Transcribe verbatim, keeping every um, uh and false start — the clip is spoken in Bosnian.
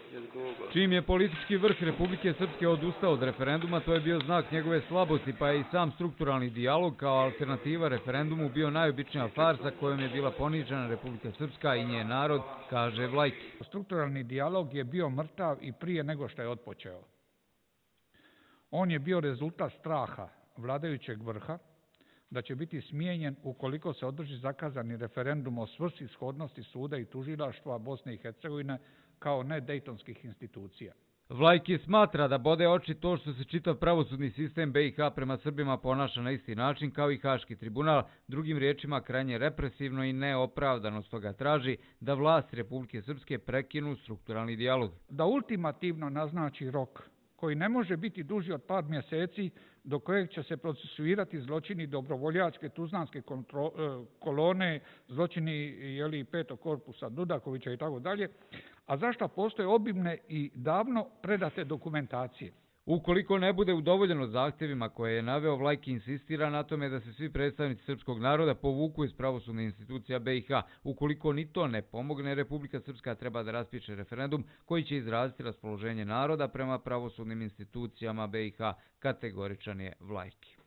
Čim je politički vrh Republike Srpske odustao od referenduma, to je bio znak njegove slabosti, pa je i sam strukturalni dijalog kao alternativa referendumu bio najobičnija farsa kojom je bila ponižena Republika Srpska i njen narod, kaže Vlajki. Strukturalni dijalog je bio mrtav i prije nego što je otpočeo. On je bio rezultat straha vladajućeg vrha da će biti smijenjen ukoliko se održi zakazani referendum o svrsishodnosti suda i tužilaštva Bosne i Hercegovine kao nedejtonskih institucija. Vlajki smatra da bode oči to što se čitav pravosudni sistem be i ha prema Srbima ponaša na isti način kao i Haški tribunal, drugim riječima krajnje represivno i neopravdano, stoga traži da vlasti Republike Srpske prekinu strukturalni dijalog. Da ultimativno naznači rok koji ne može biti duži od par mjeseci do kojeg će se procesuirati zločini dobrovoljačke tuzlanske kolone, zločini jeli, petog korpusa Dudakovića i tako dalje, a zašto postoje obimne i davno predate dokumentacije. Ukoliko ne bude udovoljeno zahtjevima koje je naveo, Vlajki insistira na tome da se svi predstavnici srpskog naroda povuku iz pravosudnih institucija be i ha. Ukoliko ni to ne pomogne, Republika Srpska treba da raspiše referendum koji će izraziti raspoloženje naroda prema pravosudnim institucijama be i ha, kategoričan je Vlajki.